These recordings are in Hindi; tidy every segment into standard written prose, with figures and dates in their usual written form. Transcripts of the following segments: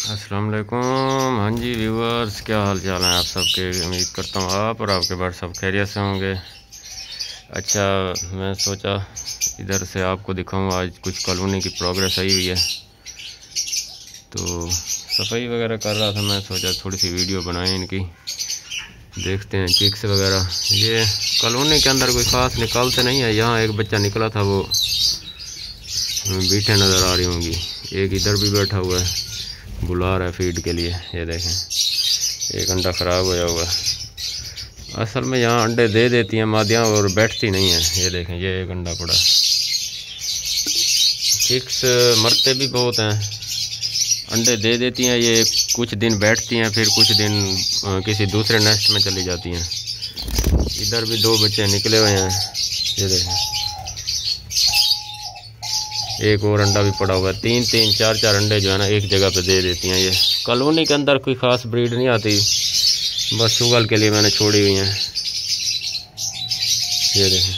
अस्सलाम वालेकुम। हाँ जी व्यूअर्स, क्या हाल चाल है आप सबके। उम्मीद करता हूँ आप और आपके बार सब खैरियत से होंगे। अच्छा, मैं सोचा इधर से आपको दिखाऊँ। आज कुछ कॉलोनी की प्रोग्रेस आई हुई है तो सफाई वगैरह कर रहा था। मैं सोचा थोड़ी सी वीडियो बनाएं इनकी, देखते हैं चिक्स वगैरह। ये कॉलोनी के अंदर कोई ख़ास निकालते नहीं है। यहाँ एक बच्चा निकला था, वो बैठे नज़र आ रही होंगी। एक इधर भी बैठा हुआ है, बुला रहा है फीड के लिए। ये देखें, एक अंडा ख़राब होया हुआ है। असल में यहाँ अंडे दे देती हैं मादियाँ और बैठती नहीं हैं। ये देखें, ये एक अंडा पड़ा। चिक्स मरते भी बहुत हैं, अंडे दे देती हैं। ये कुछ दिन बैठती हैं, फिर कुछ दिन किसी दूसरे नेस्ट में चली जाती हैं। इधर भी दो बच्चे निकले हुए हैं। ये देखें, एक और अंडा भी पड़ा हुआ है। तीन तीन चार चार अंडे जो है ना एक जगह पे दे देती हैं। ये कॉलोनी के अंदर कोई ख़ास ब्रीड नहीं आती, बस शुगल के लिए मैंने छोड़ी हुई हैं। ये देखें,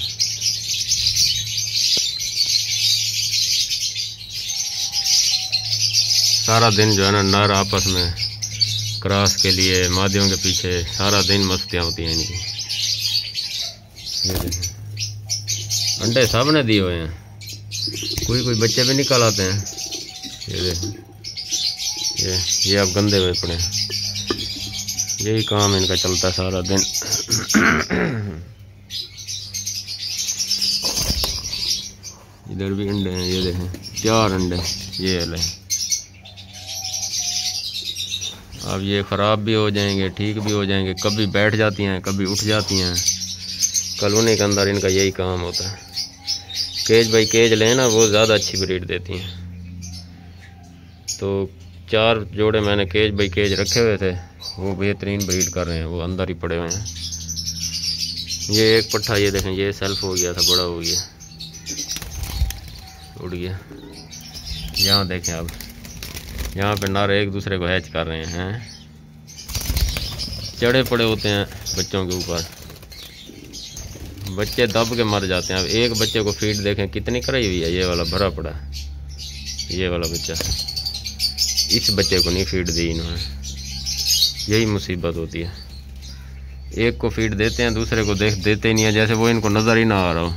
सारा दिन जो है ना नर आपस में क्रॉस के लिए मादियों के पीछे सारा दिन मस्तियाँ होती हैं इनकी। ये देखें, अंडे सब ने दिए हुए हैं, कोई बच्चे भी निकल आते हैं। ये देखें, ये अब गंदे हुए पड़े। यही काम इनका चलता है सारा दिन। इधर भी अंडे हैं, ये देखें 4 अंडे। ये ले, अब ये ख़राब भी हो जाएंगे, ठीक भी हो जाएंगे। कभी बैठ जाती हैं, कभी उठ जाती हैं। कॉलोनी के अंदर इनका यही काम होता है। केज बाई केज लें ना, वो ज़्यादा अच्छी ब्रीड देती हैं। तो 4 जोड़े मैंने केज बाई केज रखे हुए थे, वो बेहतरीन ब्रीड कर रहे हैं। वो अंदर ही पड़े हुए हैं। ये एक पट्ठा, ये देखें, ये सेल्फ हो गया था, बड़ा हो गया, उड़ गया। यहाँ देखें, अब यहाँ पे नर एक दूसरे को हैच कर रहे हैं। चढ़े पड़े होते हैं बच्चों के ऊपर, बच्चे दब के मर जाते हैं। अब एक बच्चे को फीड देखें कितनी कराई हुई है। ये वाला भरा पड़ा है, ये वाला बच्चा। इस बच्चे को नहीं फीड दी इन्होंने, यही मुसीबत होती है। एक को फीड देते हैं, दूसरे को देते नहीं है, जैसे वो इनको नज़र ही ना आ रहा हो।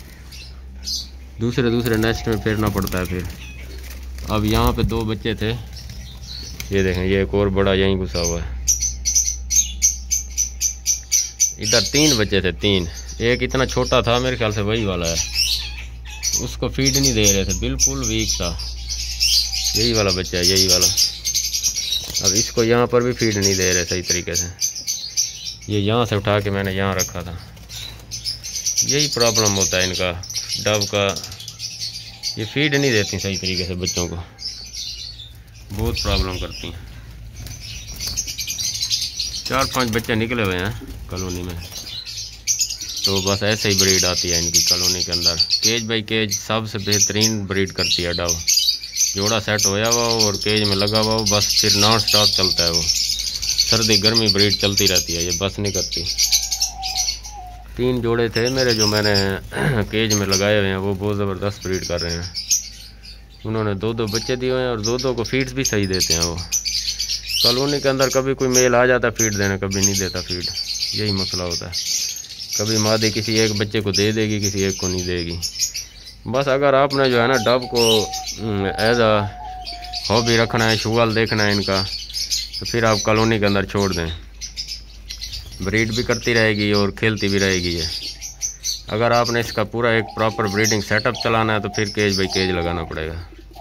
दूसरे नेस्ट में फेरना पड़ता है फिर। अब यहाँ पे 2 बच्चे थे, ये देखें, ये एक और बड़ा यहीं घुसा हुआ है। इधर 3 बच्चे थे, 3। एक इतना छोटा था, मेरे ख्याल से वही वाला है। उसको फीड नहीं दे रहे थे, बिल्कुल वीक था। यही वाला बच्चा है, यही वाला। अब इसको यहाँ पर भी फीड नहीं दे रहे सही तरीके से। ये यहाँ से उठा के मैंने यहाँ रखा था। यही प्रॉब्लम होता है इनका, डब का। ये फीड नहीं देती सही तरीके से बच्चों को, बहुत प्रॉब्लम करती हैं। 4-5 बच्चे निकले हुए हैं कॉलोनी में। तो बस ऐसे ही ब्रीड आती है इनकी कॉलोनी के अंदर। केज बाई केज सबसे बेहतरीन ब्रीड करती है डव। जोड़ा सेट होया हुआ हो और केज में लगा हुआ हो, बस फिर नॉन स्टॉप चलता है वो। सर्दी गर्मी ब्रीड चलती रहती है, ये बस नहीं करती। 3 जोड़े थे मेरे जो मैंने केज में लगाए हुए हैं, वो बहुत ज़बरदस्त ब्रीड कर रहे हैं। उन्होंने 2-2 बच्चे दिए हुए हैं और 2-2 को फीड्स भी सही देते हैं वो। कॉलोनी के अंदर कभी कोई मेल आ जाता फीड देने, कभी नहीं देता फीड। यही मसला होता है। कभी मादी किसी एक बच्चे को दे देगी, किसी एक को नहीं देगी। बस अगर आपने जो है ना डब को एज अ हॉबी रखना है, शुगल देखना है इनका, तो फिर आप कॉलोनी के अंदर छोड़ दें। ब्रीड भी करती रहेगी और खेलती भी रहेगी ये। अगर आपने इसका पूरा एक प्रॉपर ब्रीडिंग सेटअप चलाना है तो फिर केज बाई केज लगाना पड़ेगा।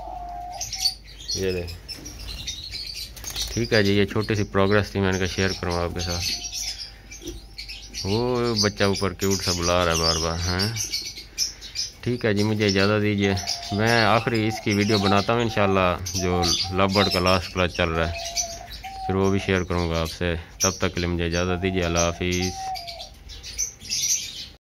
ये देख, ठीक है जी, ये छोटी सी प्रोग्रेस थी, मैंने कहा शेयर करूँ आपके साथ। वो बच्चा ऊपर क्यूट सा बुला रहा है बार बार। हैं, ठीक है जी, मुझे इजाज़त दीजिए। मैं आखिरी इसकी वीडियो बनाता हूँ इंशाल्लाह, जो लव बर्ड का लास्ट क्लास चल रहा है, फिर वो भी शेयर करूँगा आपसे। तब तक के लिए मुझे इजाज़त दीजिए। अल्लाह हाफिज़।